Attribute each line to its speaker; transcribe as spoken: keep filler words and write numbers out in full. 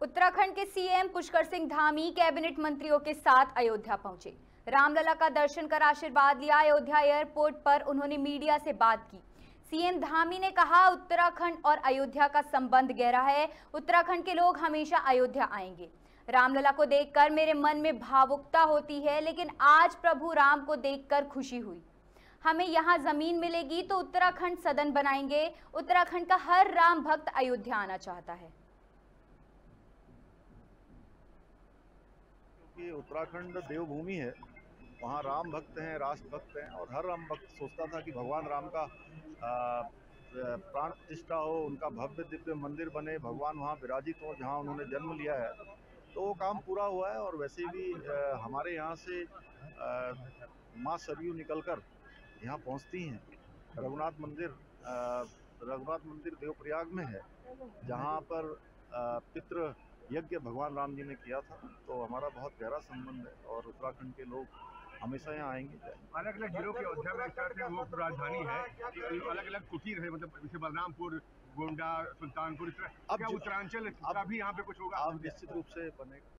Speaker 1: उत्तराखंड के CM Pushkar Singh Dhami cabinet मंत्रियों के साथ अयोध्या पहुंचे। रामलला का दर्शन कर आशीर्वाद लिया। अयोध्या एयरपोर्ट पर उन्होंने मीडिया से बात की। सीएम धामी ने कहा, उत्तराखंड और अयोध्या का संबंध गहरा है। उत्तराखंड के लोग हमेशा अयोध्या आएंगे। रामलला को देखकर मेरे मन में भावुकता होती है, लेकिन आज प्रभु राम को देखकर खुशी हुई। हमें यहाँ जमीन मिलेगी तो उत्तराखंड सदन बनाएंगे। उत्तराखंड का हर राम भक्त अयोध्या आना चाहता है।
Speaker 2: कि उत्तराखंड देवभूमि है, वहाँ राम भक्त हैं, राष्ट्र भक्त हैं, और हर राम भक्त सोचता था कि भगवान राम का प्राण प्रतिष्ठा हो, उनका भव्य दिव्य मंदिर बने, भगवान वहाँ विराजित हो जहाँ उन्होंने जन्म लिया है। तो वो काम पूरा हुआ है। और वैसे भी आ, हमारे यहाँ से माँ सरयू निकलकर यहाँ पहुँचती हैं। रघुनाथ मंदिर रघुनाथ मंदिर देवप्रयाग में है, जहाँ पर पितृ यज्ञ भगवान राम जी ने किया था। तो हमारा बहुत गहरा संबंध है और उत्तराखंड के लोग हमेशा यहाँ आएंगे।
Speaker 3: अलग अलग जिलों की अयोध्या में एक वो राजधानी है, अलग अलग कुटीर है, मतलब जैसे बलरामपुर, गोंडा, सुल्तानपुर, इस तरह। अब उत्तरांचल का भी यहाँ पे कुछ होगा?
Speaker 2: अब निश्चित रूप से बनेगा।